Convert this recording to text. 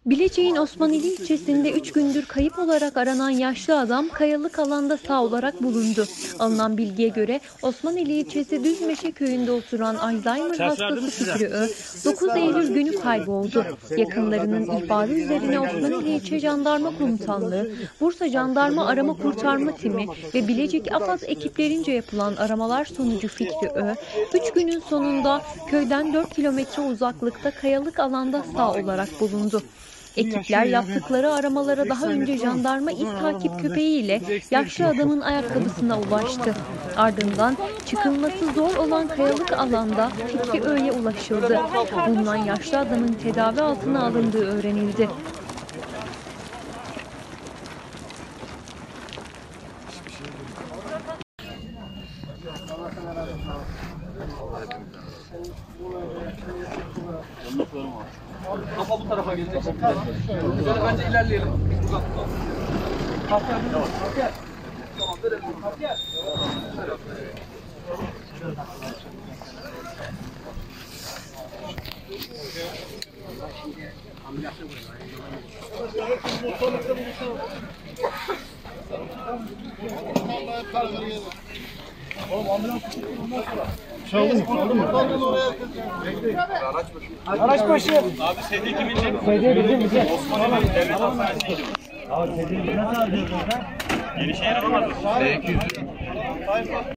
Bilecik'in Osmaneli ilçesinde 3 gündür kayıp olarak aranan yaşlı adam kayalık alanda sağ olarak bulundu. Alınan bilgiye göre Osmaneli ilçesi Düzmeşe köyünde oturan Alzheimer hastası Fikri Ö, 9 Eylül günü kayboldu. Yakınlarının ihbarı üzerine Osmaneli İlçe Jandarma Komutanlığı, Bursa Jandarma Arama Kurtarma Timi ve Bilecik AFAD ekiplerince yapılan aramalar sonucu Fikri Ö, 3 günün sonunda köyden 4 kilometre uzaklıkta kayalık alanda sağ olarak bulundu. Ekipler yaptıkları aramalara daha önce jandarma iz takip köpeğiyle yaşlı adamın ayakkabısına ulaştı. Ardından çıkılması zor olan kayalık alanda Fikri Ö'ye ulaşıldı. Bulunan yaşlı adamın tedavi altına alındığı öğrenildi. Kafa bu tarafa gelecek. Şöyle bence ilerleyelim. Tamam, verelim. Araç başı. Abi sedye kimin için? Sedye bizim. Osmanlı Devlet Hastanesi'ydi. Abi sedyeyi nasıl alacağız orada? Yeni şehir alamaz.